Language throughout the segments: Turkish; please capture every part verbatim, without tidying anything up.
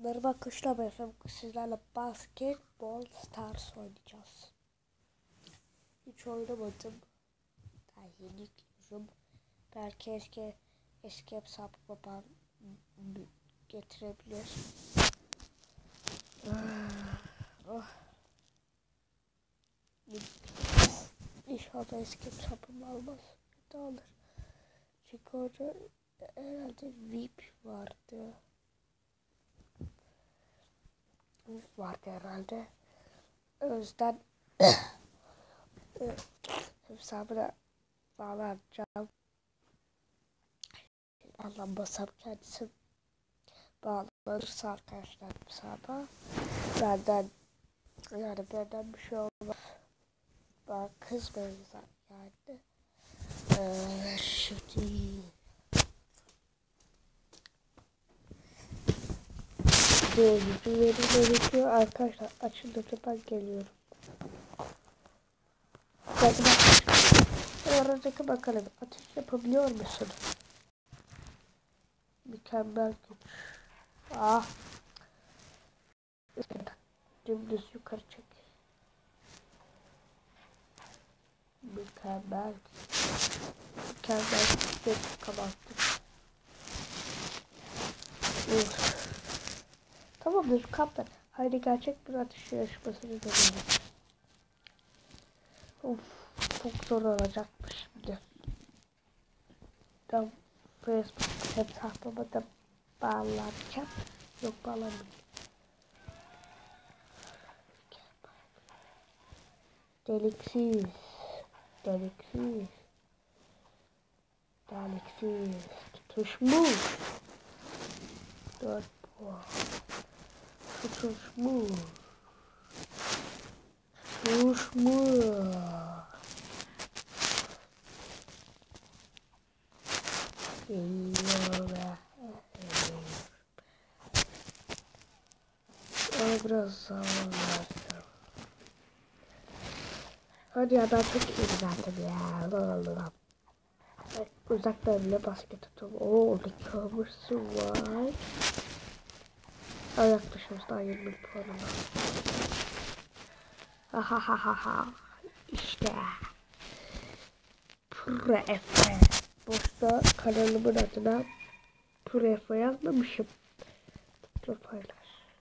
Merhaba Kışla Beyefendi, sizlerle Basketball Stars oynayacağız. Hiç oynamadım. Daha yeni yüklüyorum. Belki eski eski hesabıma ben getirebilir. Oh. İnşallah eski hesabım almaz. Ne alır? Çünkü orada herhalde V I P vardı. vardı herhalde. O yüzden hesabına bağlanacağım. Bağlanmasam kendisi bağlanırsa arkadaşlar hesaba benden yani benden bir şey olmaz. Ben kızmayın yani. Ee, şimdi Doğru verim gerekiyor arkadaşlar. Açıldı, ben geliyorum. Hadi bak. Aradaki bakalım. Ateş yapabiliyor musun? Mükemmel güç. Ah. Dümdüz yukarı çek. Mükemmel. Mükemmel güç kapattım. Tamamdır kaptan. Haydi gerçek bir atış yarışmasını görelim. Of, çok zor olacakmış şimdi. Ben Facebook hesabıma da bağlanacağım. Yok bağlanmayacağım. Deliksiz. Deliksiz. Deliksiz. Tutuşmuş. Dört puan. Tutuşmuş. Tutuşmuş. Geliyor be. O biraz zaman lazım. Hadi ya, ben çok iyi zaten ya. Uzaktan bile basket atıyorum. Ooo, ne kamerası var. Aa, yaklaşıyoruz daha yirmi puanım var. Ha ha ha ha ha. İşte. Prefe. Boşta kanalımın adına Prefe yazmamışım. Tıkla paylaş.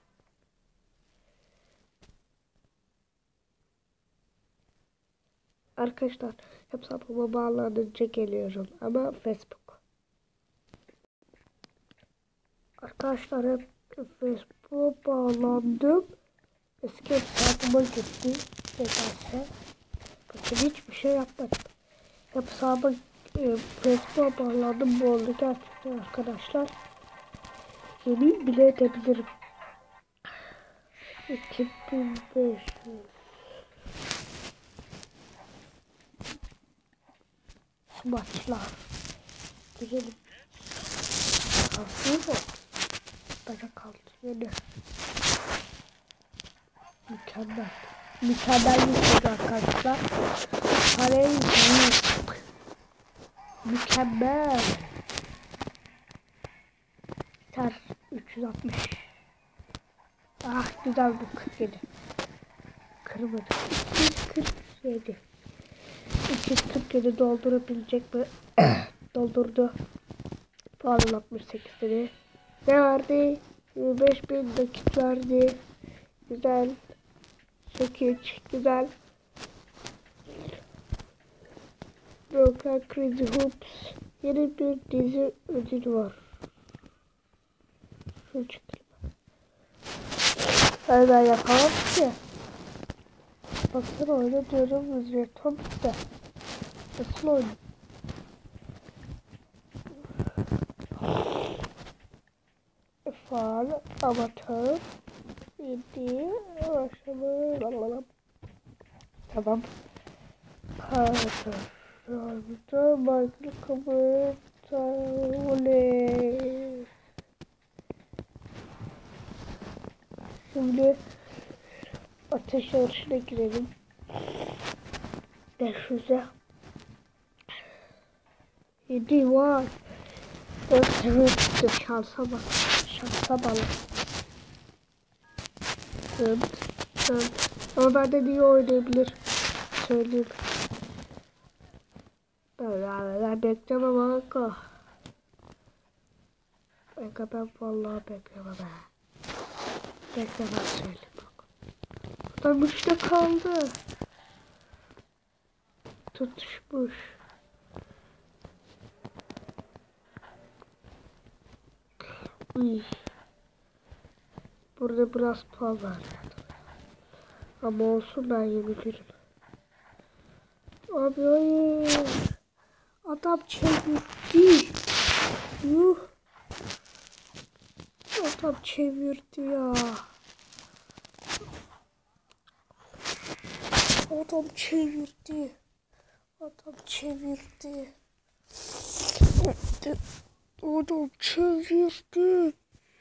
Arkadaşlar hesabıma bağlanınca geliyorum ama Facebook. Arkadaşlar hep Facebook'a bağlandım. Eski hesabıma gitti. Nedense. Bakın hiçbir şey yapmadım. Hesabıma e, Facebook'a bağlandım. Bu oldu gerçekten arkadaşlar. Yemin bile edebilirim. iki bin beş yüz maçlar. Girelim. Kalsın mı? Bana kaldı yine. Mükemmel. Mükemmel bir şey arkadaşlar. Parayı yok. Mükemmel. Ter üç yüz altmış. Ah güzel bu kırk yedi. Kırmadı. iki yüz kırk yedi. iki yüz kırk yedi doldurabilecek mi? Doldurdu. Puanın altmış sekiz dedi. Ne verdi? yirmi beş bin dakik verdi. Güzel. sekiz güzel. Broken Crazy Hoops. Yeni bir dizi ödülü var. Şunu çıktım. Hemen yapalım ki. Baksana öyle diyorum. Ücretim de. Nasıl oyun? Faal, amatör, yedi, aşamalı. Tamam. Kartı. Rabıta, Michael Kabul, oley. Şimdi ateş yarışına girelim. beş yüze. yedi var. dört seviye şansa bak. Şansa bak. Tınt, tınt. Ama benden iyi oynayabilir. Söyleyeyim. Böyle abi ben beklemem kanka. Kanka ben vallahi beklemem ha. Beklemem söyleyeyim bak. Adam işte kaldı. Tutuşmuş. Uy. Burada biraz puan var. Ama olsun ben yenebilirim. Abi hayır. Adam çevirdi. Yuh. Adam çevirdi ya. Adam çevirdi. Adam çevirdi. Adam çevirdi.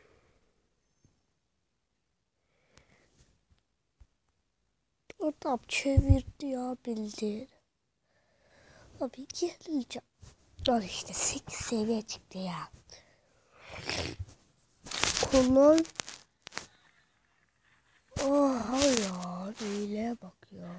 Adam çevirdi ya bildiğin. Abi yenileceğim. Al işte sekiz seviye çıktı ya. Kolay. Oha ya. Hileye bak ya.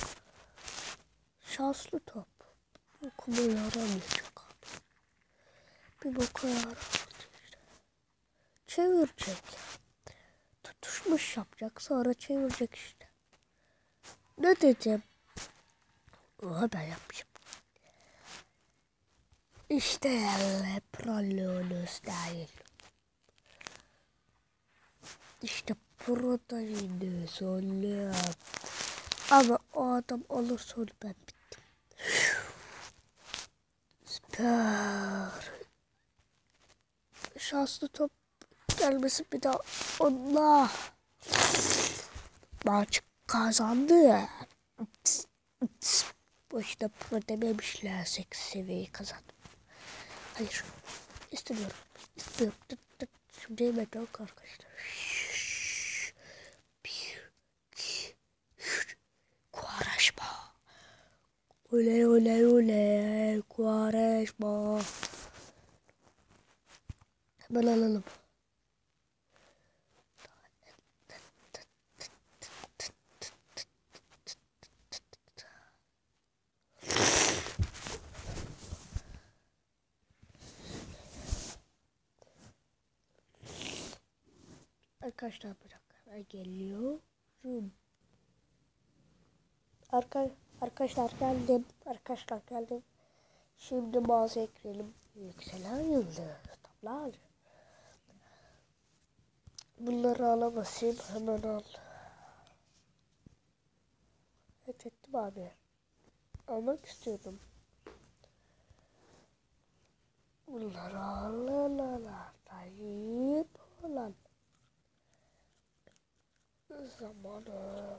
Şanslı top. Okuma yaramayacak abi. Bir boka yaramayacak işte. Çevirecek. Tutuşmuş yapacak. Sonra çevirecek işte. Ne diyeceğim? Oha ben yapmışım. İşte elle pralonuz değil. İşte proteiniz oluyor. Ama o adam olursa onu ben bittim. Süper. Şanslı top gelmesin bir daha. Allah. Maç kazandı. Boşuna pro dememişler. sekiz seviyeyi kazandım. Hayır. İstemiyorum. İstemiyorum. Şimdi hemen yok arkadaşlar. Bir, iki, üç. Kuaraşma. Oley oley oley. Kuaraşma. Hemen alalım. Arkadaşlar bir dakika ben geliyorum. Arka, arkadaşlar geldim. Arkadaşlar geldim. Şimdi mağazaya girelim. Yükselen yıldız. Tablar. Bunları alamasayım hemen al. Evet ettim abi. Almak istiyordum. Bunları al al al. Tayyip olan. Zamanı.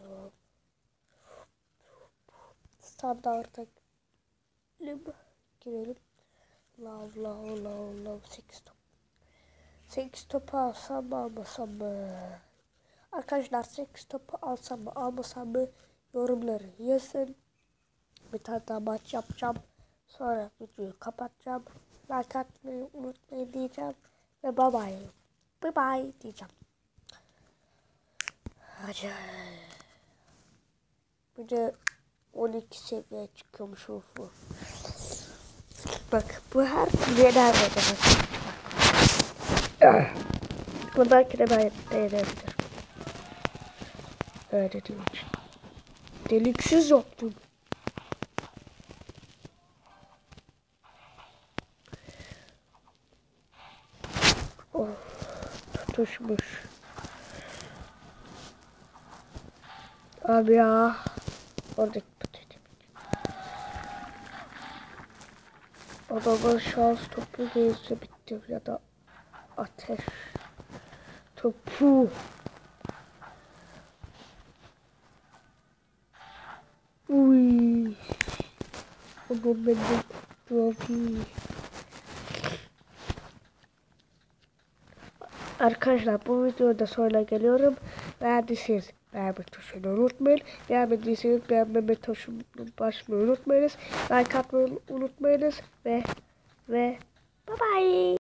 Standarta girelim. Lav lav lav lav sekiz top. sekiz topu alsam mı almasam mı? Arkadaşlar sekiz topu alsam mı almasam mı? Yorumları yazın. Bir tane daha maç yapacağım. Sonra videoyu kapatacağım. Like atmayı unutmayın diyeceğim. Ve bye bye. Bye bye diyeceğim. Hadi. Bir de on iki seviye çıkıyormuş ufu. Bak bu her yener verir. Bu belki de ben beğenebilirim. Öyle diyor. Deliksiz yaptım. Oh, tutuşmuş. Abi ya. Oradaki patates. Adamın şans topu değilse bitti ya da ateş topu. Uy. Adam benden trofi. Arkadaşlar bu videoda sonra geliyorum. Beğendiyseniz beğenme tuşunu unutmayın. Beğenmediyseniz beğenmeme tuşunu basmayı unutmayınız. Like atmayı unutmayınız ve ve bye bye.